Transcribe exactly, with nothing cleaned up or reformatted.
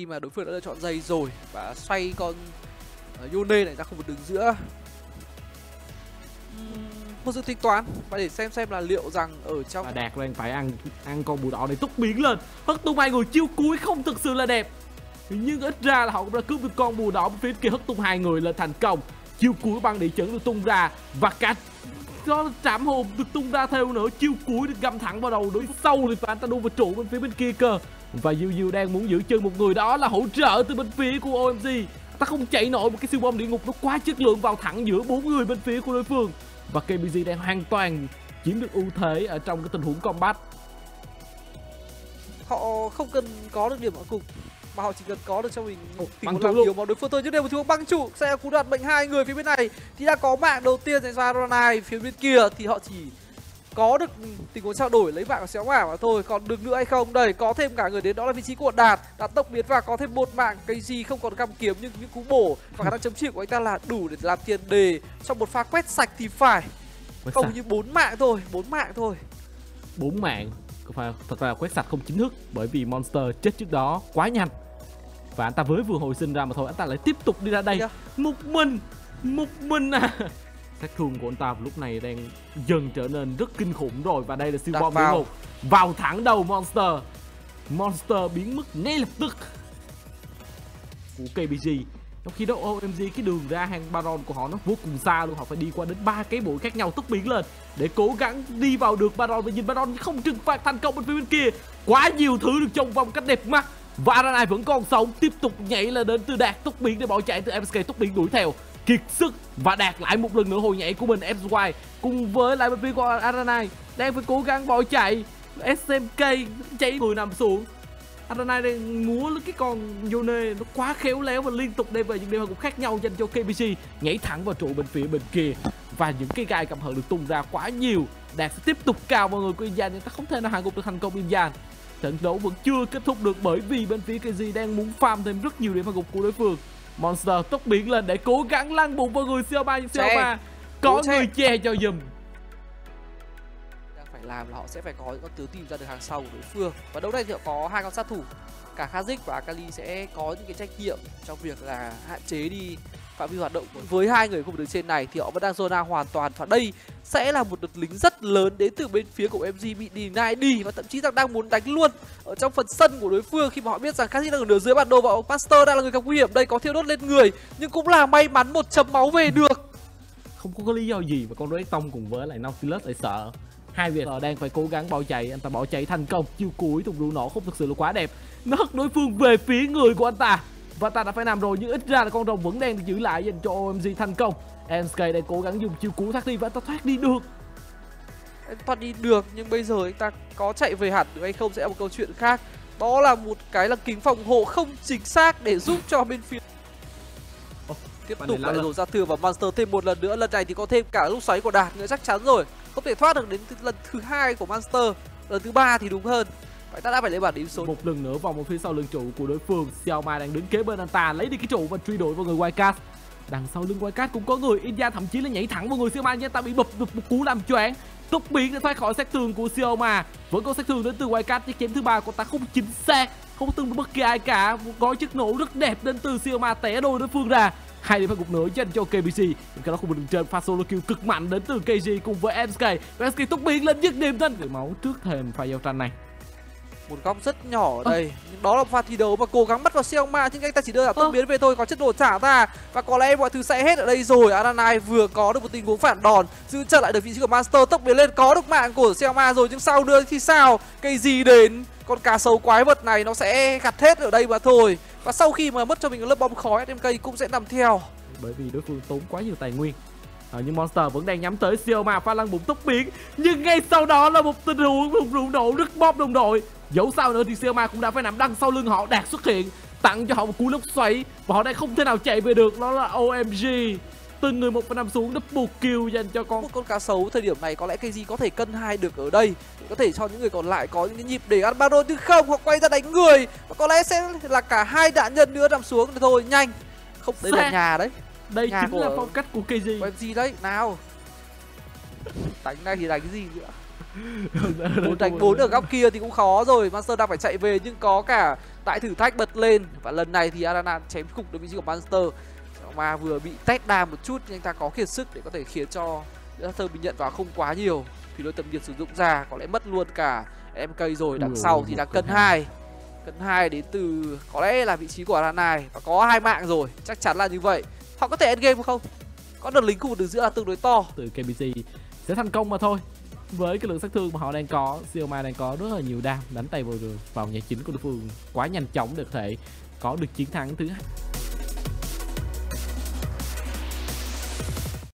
khi mà đối phương đã lựa chọn dây rồi và xoay con uh, Yone này ra khu vực đường giữa. Uhm, một sự tính toán và để xem xem là liệu rằng ở trong và Đạt đang phải ăn ăn con bùa đỏ để túc biến lên. Hất tung hai người chiêu cuối không thực sự là đẹp, nhưng ít ra là họ cũng đã cướp được con bùa đỏ bên phía kia. Hất tung hai người lên thành công. Chiêu cuối băng địa chấn được tung ra và cả có trảm hồn được tung ra theo nữa. Chiêu cuối được găm thẳng vào đầu đối sâu thì anh ta đu vào trụ bên phía bên kia cơ. Và Diu Diu đang muốn giữ chân một người đó là hỗ trợ từ bên phía của o em giê. Ta không chạy nổi một cái siêu bom địa ngục nó quá chất lượng vào thẳng giữa bốn người bên phía của đối phương. Và ca bê giê đang hoàn toàn chiếm được ưu thế ở trong cái tình huống combat. Họ không cần có được điểm ở cùng mà họ chỉ cần có được cho mình tình huống làm nhiều món đối phương thôi. Nhưng đều một tình huống băng trụ sẽ cú đoạt mệnh hai người phía bên này thì đã có mạng đầu tiên dành cho Aranai. Phía bên kia thì họ chỉ có được tình huống trao đổi lấy mạng của Xéo Mả mà thôi. Còn được nữa hay không? Đây có thêm cả người đến, đó là vị trí của Đạt. Đạt tốc biến và có thêm một mạng. Cái gì không còn găm kiếm nhưng những cú bổ và khả năng chấm chịu của anh ta là đủ để làm tiền đề trong một pha quét sạch thì phải. Không như bốn mạng thôi, bốn mạng thôi. Bốn mạng phải thật ra là quét sạch không chính thức bởi vì Monster chết trước đó quá nhanh và anh ta mới vừa hồi sinh ra mà thôi, anh ta lại tiếp tục đi ra đây một mình một mình à. Sát thương của anh ta lúc này đang dần trở nên rất kinh khủng rồi và đây là siêu bom địa ngục vào thẳng đầu Monster. Monster biến mất ngay lập tức của ca bê giê. Trong khi đó o em giê cái đường ra hang Baron của họ nó vô cùng xa luôn, họ phải đi qua đến ba cái bụi khác nhau tốc biến lên để cố gắng đi vào được Baron và nhìn Baron không trừng phạt thành công bên phía bên kia. Quá nhiều thứ được trong vòng cách đẹp mắt và Aranai vẫn còn sống, tiếp tục nhảy là đến từ Đạt tốc biến để bỏ chạy từ em ét ca tốc biến đuổi theo kiệt sức và Đạt lại một lần nữa hồi nhảy của mình. em ét i cùng với lại bên phía của Aranai đang phải cố gắng bỏ chạy. ét em ca chạy người nằm xuống. Aranai đang múa cái con Yone nó quá khéo léo và liên tục đem về những điểm hợp khác nhau dành cho ca bê giê, nhảy thẳng vào trụ bên phía bên kia và những cái gai cầm hận được tung ra quá nhiều. Đạt sẽ tiếp tục cào vào người của Injan nhưng ta không thể nào hạ gục được thành công Injan. Trận đấu vẫn chưa kết thúc được bởi vì bên phía ca giê đang muốn farm thêm rất nhiều điểm hạ gục của đối phương. Monster tốc biến lên để cố gắng lăn bụng vào người Xiaoma nhưng Xiaoma có người che cho giùm. Phải làm là họ sẽ phải có những con tứ tìm ra được hàng sau của đối phương và đấu này thì họ có hai con sát thủ, cả Kha'Zix và Akali sẽ có những cái trách nhiệm trong việc là hạn chế đi phạm vi hoạt động với hai người khu vực trên này thì họ vẫn đang zona hoàn toàn và đây sẽ là một đợt lính rất lớn đến từ bên phía của em giê bị deny đi và thậm chí rằng đang muốn đánh luôn ở trong phần sân của đối phương khi mà họ biết rằng Kha'Zix đang ở nửa dưới bản đồ và ông Master đang là người gặp nguy hiểm. Đây có thiêu đốt lên người nhưng cũng là may mắn một chấm máu về được, không có lý do gì mà con Red Tông cùng với lại Nautilus lại sợ. Hai việc đang phải cố gắng bỏ chạy, anh ta bỏ chạy thành công. Chiêu cuối thùng rượu nổ không thực sự là quá đẹp, nó hất đối phương về phía người của anh ta và ta đã phải nằm rồi nhưng ít ra là con rồng vẫn đang được giữ lại dành cho o em giê thành công. em ét ca đang cố gắng dùng chiêu cuối thoát đi và anh ta thoát đi được. Anh thoát đi được nhưng bây giờ anh ta có chạy về hẳn được hay không sẽ là một câu chuyện khác. Đó là một cái là kính phòng hộ không chính xác để giúp cho bên phía oh, tiếp tục lại đổ ra thừa và Monster thêm một lần nữa. Lần này thì có thêm cả lúc xoáy của Đạt nữa chắc chắn rồi, không thể thoát được đến lần thứ hai của Monster, lần thứ ba thì đúng hơn. Vậy ta đã phải lấy bản điểm số. Một lần nữa vòng một phía sau lưng trụ của đối phương. Xiaoma đang đứng kế bên anh ta lấy đi cái trụ và truy đuổi vào người Wildcat. Đằng sau lưng Wildcat cũng có người. Inja thậm chí là nhảy thẳng vào người Xiaoma nhưng anh ta bị bập được một cú làm choáng. Tốc biến để thoát khỏi sát thương của Xiaoma. Vẫn có sát thương đến từ Wildcat nhưng chém thứ ba của ta không chính xác, không tương với bất kỳ ai cả. Một gói chất nổ rất đẹp đến từ Xiaoma té đôi đối phương ra. Hai điểm phản gục nữa dành cho ca bê xê. Những cái đó khu vực đường trên pha solo kill cực mạnh đến từ ca giê cùng với em ét ca. em ét ca tốc biến lên dứt điểm thanh máu trước thềm pha giao tranh này. Một góc rất nhỏ ở đây, à. Nhưng đó là pha thi đấu và cố gắng bắt vào Xiaoma nhưng anh ta chỉ đơn giản tốc à. biến về thôi, có chất nổ trả ra và có lẽ mọi thứ sẽ hết ở đây rồi. Aranai vừa có được một tình huống phản đòn, giữ chặn lại được vị trí của Master, tốc biến lên có được mạng của Xiaoma rồi nhưng sau nữa thì sao? Cái gì đến con cá sấu quái vật này nó sẽ gặt hết ở đây mà thôi. Và sau khi mà mất cho mình lớp bom khói, ét em ca cũng sẽ nằm theo bởi vì đối phương tốn quá nhiều tài nguyên. À, nhưng Monster vẫn đang nhắm tới Xiaoma, pha lăn bụng tốc biến nhưng ngay sau đó là một tình huống một rụng nổ rất bom đồng đội. Dẫu sao nữa thì Xiaoma cũng đã phải nằm đằng sau lưng họ. Đạt xuất hiện tặng cho họ một cú lốc xoáy và họ đang không thể nào chạy về được. Đó là o em giê từng người một phải nằm xuống double kill dành cho con một con cá sấu. Thời điểm này có lẽ ca giê có thể cân hai được ở đây, có thể cho những người còn lại có những cái nhịp để ăn Baron nhưng không, họ quay ra đánh người và có lẽ sẽ là cả hai đạn nhân nữa nằm xuống thôi. Nhanh không, đây là nhà đấy, đây nhà chính của... là phong cách của ca giê. Của em giê đấy nào đánh này thì đánh cái gì nữa. bốn đánh bốn ở góc kia thì cũng khó rồi. Monster đang phải chạy về nhưng có cả tại thử thách bật lên. Và lần này thì Arana chém cục được vị trí của Monster. Mà vừa bị test đam một chút nhưng anh ta có kiệt sức để có thể khiến cho Monster bị nhận vào không quá nhiều. Thì đôi tầm nhiệt sử dụng ra có lẽ mất luôn cả em ca rồi. Đằng sau thì đang cân hai. Cân hai đến từ có lẽ là vị trí của Arana và có hai mạng rồi, chắc chắn là như vậy. Họ có thể end game không? Có đợt lính khu vực đường giữa là tương đối to. Từ ca bê xê sẽ thành công mà thôi. Với cái lượng sát thương mà họ đang có, Xiaomi đang có rất là nhiều đam, đánh tay vào vào nhà chính của đối phương quá nhanh chóng để có thể có được chiến thắng thứ hai.